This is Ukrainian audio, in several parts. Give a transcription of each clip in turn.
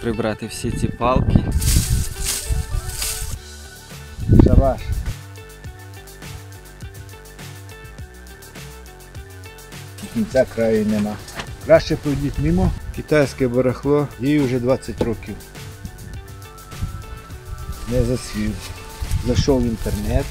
прибрати всі ці палки. Шабаш. Кінця краю нема. Краще пройдіть мимо. Китайське барахло, їй вже 20 років. Не засвів. Зайшов в інтернет.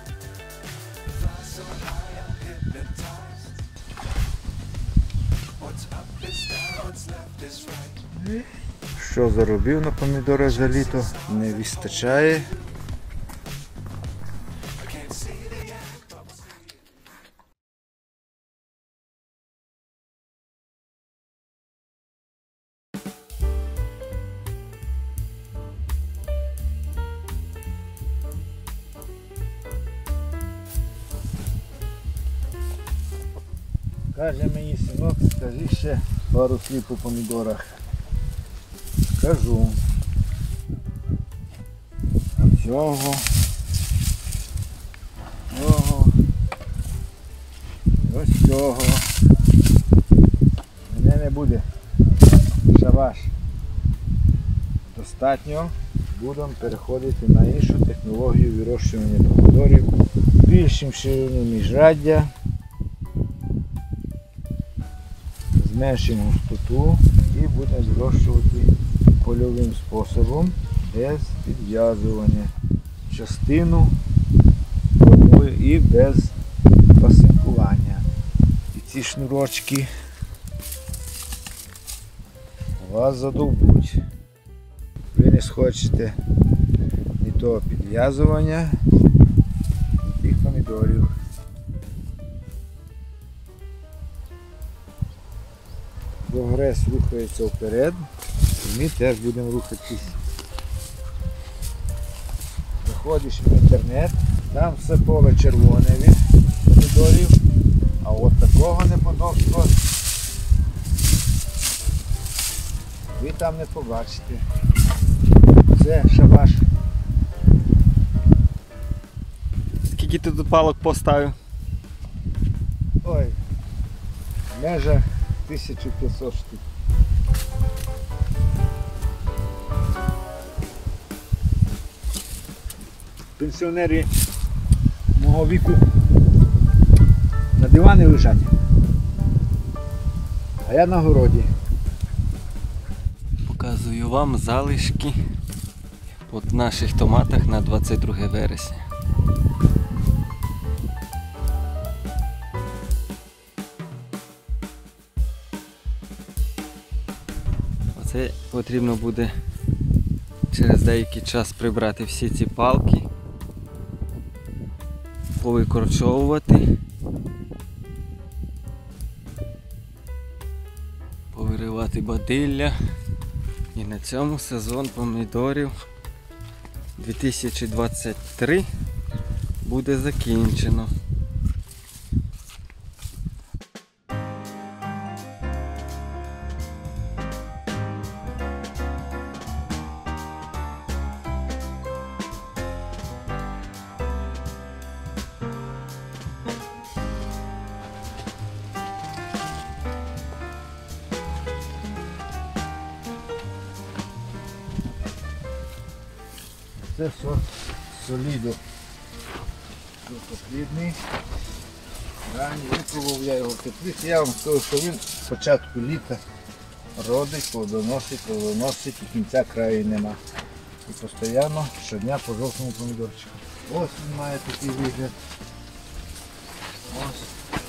Що заробив на помідори за літо? Не вистачає. Каже мені синок, скажи ще пару слів по помідорах. Кажу. Цього. Цього. Ось цього. Мене не буде. Шабаш. Достатньо. Будемо переходити на іншу технологію вирощування помідорів. Більшим ширину міжряддя. Зменшимо густоту і будемо зрощувати польовим способом, без підв'язування. Частину і без пасинкування. І ці шнурочки вас задовбуть. Ви не схочете ні того підв'язування, ні тих помідорів. Прогрес рухається вперед, і ми теж будемо рухатись. Заходиш в інтернет, там все поле червоне від помідорів, а от такого неподобства ви там не побачите. Це шабаш. Скільки ти тут палок поставив? Ой, в межах 1500 штук. Пенсіонери мого віку на дивані лежать, а я на городі. Показую вам залишки от наших томатах на 22 вересня. Оце потрібно буде через деякий час прибрати всі ці палки, повикорчовувати, повиривати бадилля. І на цьому сезон помідорів 2023 буде закінчено. Це сорт Солідо. Потрібний. Ранні випробував я його в теплиці. Я вам скажу, що він з початку літа родить, плодоносить і кінця краю нема. І постійно щодня по жовтому помідорчику. Ось він має такий вигляд. Ось.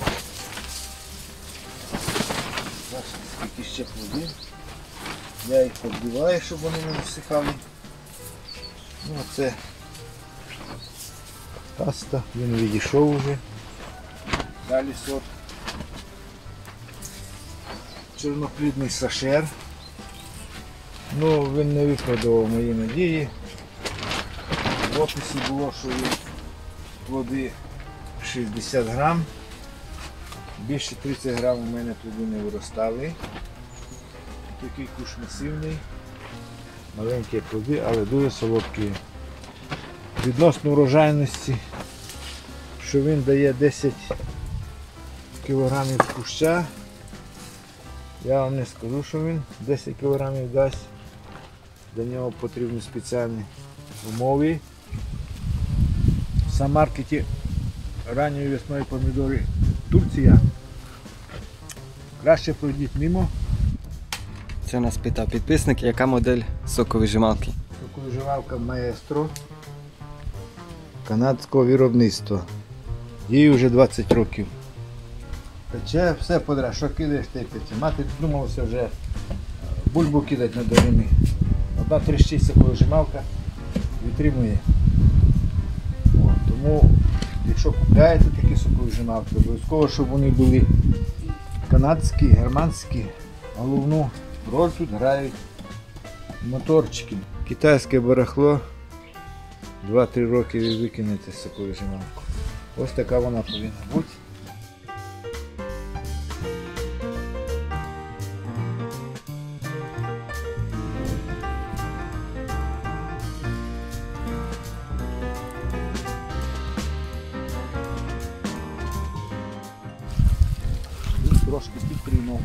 Скільки ще плодів. Я їх підбиваю, щоб вони не висихали. Ну, це каста, він відійшов вже. Далі сорт чорноплідний сашер. Ну, він не виправдував мої надії. В описі було, що є плоди 60 грам. Більше 30 грам у мене плоди не виростали. Такий куш масивний. Маленькі плоди, але дуже солодкі. Відносно врожайності, що він дає 10 кг куща, я вам не скажу, що він 10 кг дасть, Для нього потрібні спеціальні умови. В Сан-Маркеті ранньої весною помідори Турція. Краще пройдіть мимо. Це нас питав підписник, яка модель соковижималки. Соковижималка Маестро канадського виробництва. Їй вже 20 років. Пече все подряд, що кидаєш, те й пече. Мати думалося вже бульбу кидати на доріни. Одна тріщить соковижималка витримує. Тому, якщо купляєте такі соковижималки, обов'язково, щоб вони були канадські, германські. Головну роль тут грають моторчики. Китайське барахло, 2-3 роки ви викинете соковижималку. Ось така вона повинна бути. Трошки підтримав.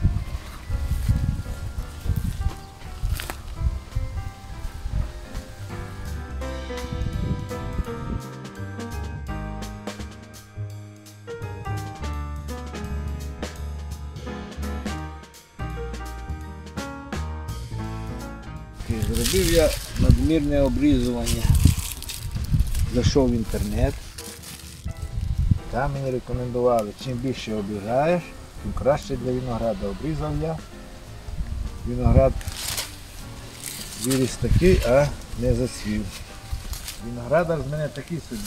Зробив я надмірне обрізування. Зайшов в інтернет. Там мені рекомендували, чим більше обрізаєш, тим краще для винограда. Обрізав я. Виноград виріс такий, а не зацвів. Виноградар з мене такий собі.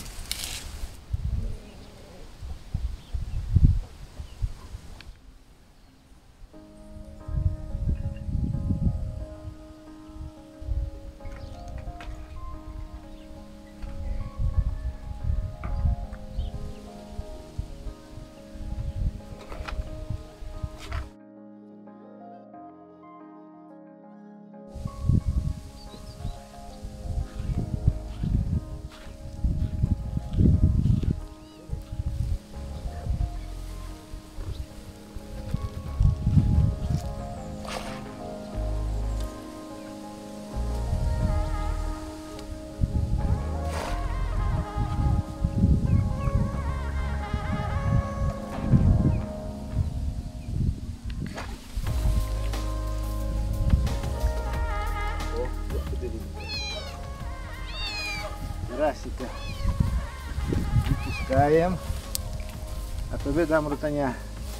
Карасика відпускаємо, а тобі дам ротаня.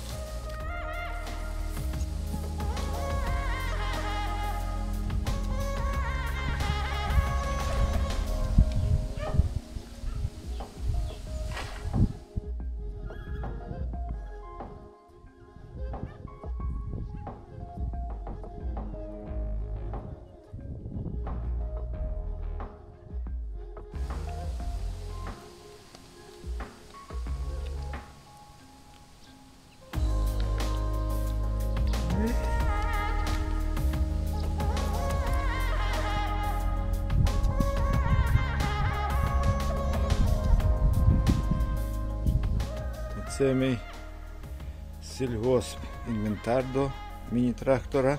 Це мій сільгосп інвентар до міні-трактора.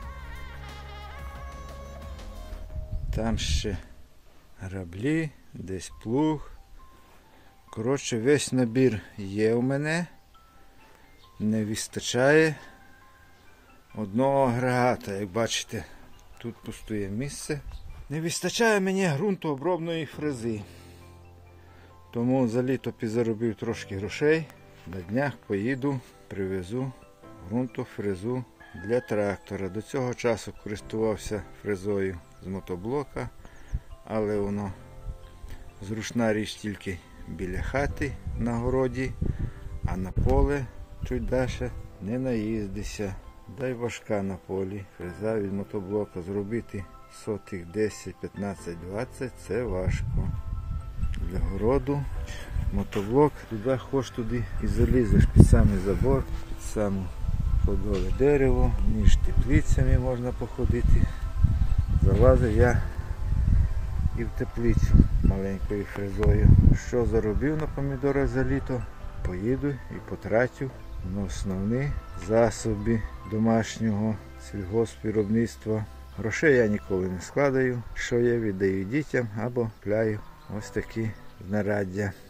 Там ще граблі, десь плуг. Коротше, весь набір є у мене. Не вистачає одного агрегата, як бачите, тут пустує місце. Не вистачає мені ґрунтообробної фрези. Тому за літо підзаробив трошки грошей. На днях поїду, привезу ґрунтофрезу для трактора. До цього часу користувався фрезою з мотоблока, але воно зручна річ тільки біля хати на городі, а на поле чуть далі не наїздися. Да й важка на полі. Фреза від мотоблока зробити сотих 10, 15, 20 – це важко. Для городу мотоблок, туди хоч туди і залізеш під самий забор, під саме плодове дерево, між теплицями можна походити. Залазив я і в теплицю маленькою фрезою. Що заробив на помідорах за літо, поїду і потрачу на основні засоби домашнього сільгоспвиробництва. Грошей я ніколи не складаю. Що є, віддаю дітям або купляю ось такі знаряддя.